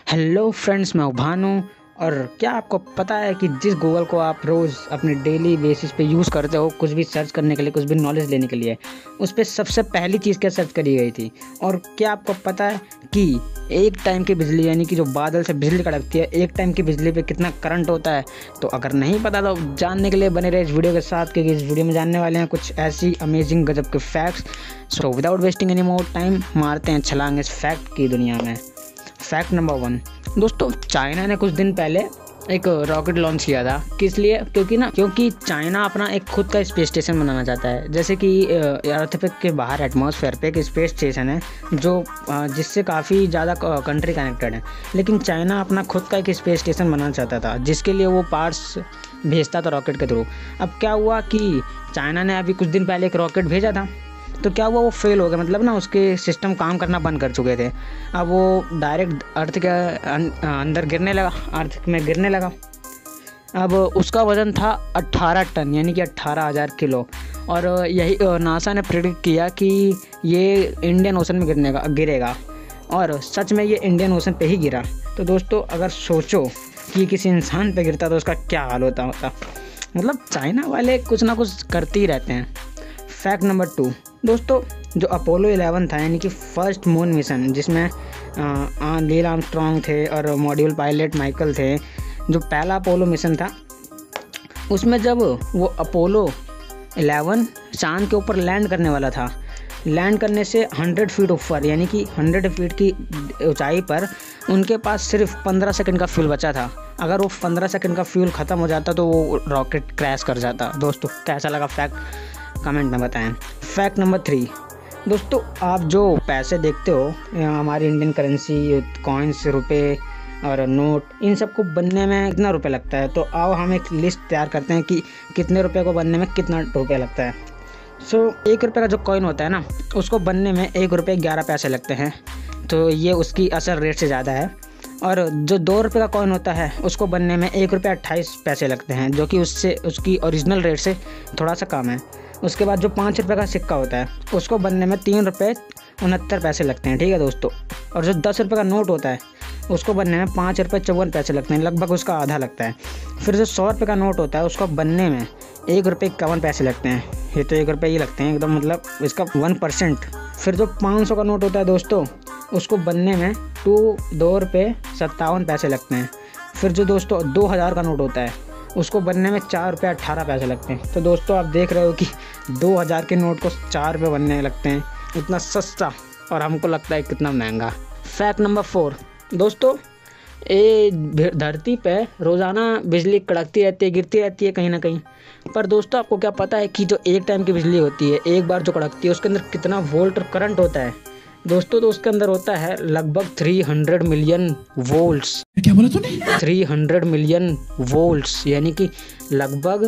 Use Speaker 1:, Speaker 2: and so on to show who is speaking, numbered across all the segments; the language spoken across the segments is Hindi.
Speaker 1: हेलो फ्रेंड्स, मैं भानु। और क्या आपको पता है कि जिस गूगल को आप रोज़ अपने डेली बेसिस पे यूज़ करते हो कुछ भी सर्च करने के लिए, कुछ भी नॉलेज लेने के लिए, उस पर सबसे पहली चीज़ क्या सर्च करी गई थी? और क्या आपको पता है कि एक टाइम की बिजली, यानी कि जो बादल से बिजली कड़कती है, एक टाइम की बिजली पे कितना करंट होता है? तो अगर नहीं पता तो जानने के लिए बने रहे इस वीडियो के साथ, क्योंकि इस वीडियो में जानने वाले हैं कुछ ऐसी अमेजिंग गजब के facts. So without wasting any more time मारते हैं छलांग इस फैक्ट की दुनिया में। फैक्ट नंबर 1 दोस्तों, चाइना ने कुछ दिन पहले एक रॉकेट लॉन्च किया था। किस लिए? क्योंकि चाइना अपना एक खुद का स्पेस स्टेशन बनाना चाहता है। जैसे कि अर्थ पे के बाहर एटमॉस्फेयर पे एक स्पेस स्टेशन है जो जिससे काफ़ी ज़्यादा कंट्री कनेक्टेड है, लेकिन चाइना अपना खुद का एक स्पेस स्टेशन बनाना चाहता था, जिसके लिए वो पार्ट्स भेजता था रॉकेट के थ्रू। अब क्या हुआ कि चाइना ने अभी कुछ दिन पहले एक रॉकेट भेजा था, तो क्या हुआ, वो फेल हो गया। मतलब ना, उसके सिस्टम काम करना बंद कर चुके थे। अब वो डायरेक्ट अर्थ के अंदर गिरने लगा, अर्थ में गिरने लगा। अब उसका वज़न था 18 टन, यानी कि 18,000 किलो। और यही नासा ने प्रेडिक्ट किया कि ये इंडियन ओशन में गिरेगा, और सच में ये इंडियन ओशन पे ही गिरा। तो दोस्तों, अगर सोचो कि किसी इंसान पे गिरता तो उसका क्या हाल होता। मतलब चाइना वाले कुछ ना कुछ करते ही रहते हैं। फैक्ट नंबर 2 दोस्तों, जो अपोलो 11 था, यानी कि फर्स्ट मून मिशन, जिसमें नील आर्मस्ट्रॉन्ग थे और मॉड्यूल पायलट माइकल थे, जो पहला अपोलो मिशन था, उसमें जब वो अपोलो 11 चांद के ऊपर लैंड करने वाला था, लैंड करने से 100 फीट ऊपर, यानी कि 100 फीट की ऊंचाई पर उनके पास सिर्फ 15 सेकंड का फ्यूल बचा था। अगर वो 15 सेकंड का फ्यूल ख़त्म हो जाता तो वो रॉकेट क्रैश कर जाता। दोस्तों, कैसा लगा फैक्ट? कमेंट में बताएं। फैक्ट नंबर 3 दोस्तों, आप जो पैसे देखते हो, हमारी इंडियन करेंसी, कॉइन्स, रुपए और नोट, इन सब को बनने में कितना रुपए लगता है? तो आओ हम एक लिस्ट तैयार करते हैं कि कितने रुपए को बनने में कितना रुपया लगता है। सो 1 रुपये का जो कॉइन होता है ना, उसको बनने में 1 रुपये 11 पैसे लगते हैं। तो ये उसकी असल रेट से ज़्यादा है। और जो 2 रुपये का कॉइन होता है, उसको बनने में 1 रुपये 28 पैसे लगते हैं, जो कि उसकी ओरिजिनल रेट से थोड़ा सा कम है। उसके बाद जो 5 रुपये का सिक्का होता है, उसको बनने में 3 रुपये 69 पैसे लगते हैं, ठीक है दोस्तों। और जो 10 रुपये का नोट होता है, उसको बनने में 5 रुपये 54 पैसे लगते हैं, लगभग उसका आधा लगता है। फिर जो 100 रुपये का नोट होता है, उसको बनने में 1 रुपये 51 पैसे लगते हैं। ये तो 1 रुपये ही लगते हैं एकदम, मतलब इसका 1%। फिर जो 500 का नोट होता है दोस्तों, उसको बनने में 2 रुपये 57 पैसे लगते हैं। फिर जो दोस्तों 2000 का नोट होता है, उसको बनने में 4 रुपये 18 पैसे लगते हैं। तो दोस्तों, आप देख रहे हो कि 2000 के नोट को 4 रुपये बनने लगते हैं, इतना सस्ता, और हमको लगता है कितना महंगा। फैक्ट नंबर 4 दोस्तों, ये धरती पे रोज़ाना बिजली कड़कती रहती है, गिरती रहती है कहीं ना कहीं। पर दोस्तों, आपको क्या पता है कि जो एक टाइम की बिजली होती है, एक बार जो कड़कती है, उसके अंदर कितना वोल्ट और करंट होता है? दोस्तों, तो उसके अंदर होता है लगभग 300 मिलियन वोल्ट्स।
Speaker 2: क्या बोला तूने?
Speaker 1: 300 मिलियन वोल्ट्स, यानी कि लगभग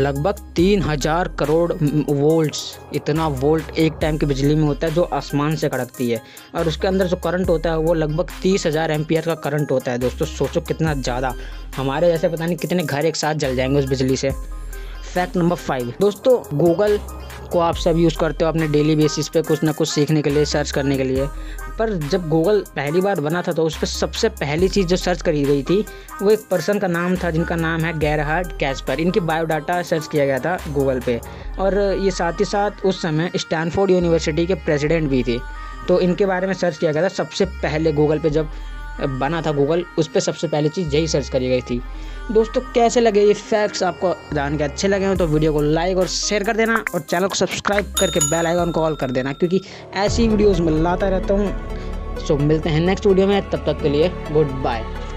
Speaker 1: 3000 करोड़ वोल्ट्स। इतना वोल्ट एक टाइम की बिजली में होता है जो आसमान से कड़कती है। और उसके अंदर जो करंट होता है वो लगभग 30,000 एम्पियर का करंट होता है। दोस्तों, सोचो कितना ज़्यादा। हमारे जैसे पता नहीं कितने घर एक साथ जल जाएंगे उस बिजली से। फैक्ट नंबर 5 दोस्तों, गूगल को आप सब यूज़ करते हो अपने डेली बेसिस पे कुछ ना कुछ सीखने के लिए, सर्च करने के लिए। पर जब गूगल पहली बार बना था तो उस पर सबसे पहली चीज़ जो सर्च करी गई थी, वो एक पर्सन का नाम था, जिनका नाम है गेरहार्ड कैस्पर। इनकी बायोडाटा सर्च किया गया था गूगल पे। और ये साथ ही साथ उस समय स्टैनफोर्ड यूनिवर्सिटी के प्रेसिडेंट भी थे। तो इनके बारे में सर्च किया गया था सबसे पहले। गूगल पे जब बना था गूगल, उस पर सबसे पहली चीज़ यही सर्च करी गई थी। दोस्तों, कैसे लगे ये फैक्ट्स? आपको जान के अच्छे लगे हो तो वीडियो को लाइक और शेयर कर देना, और चैनल को सब्सक्राइब करके बेल आइकन को ऑल कर देना, क्योंकि ऐसी वीडियोस मैं लाता रहता हूँ। सो मिलते हैं नेक्स्ट वीडियो में, तब तक के लिए गुड बाय।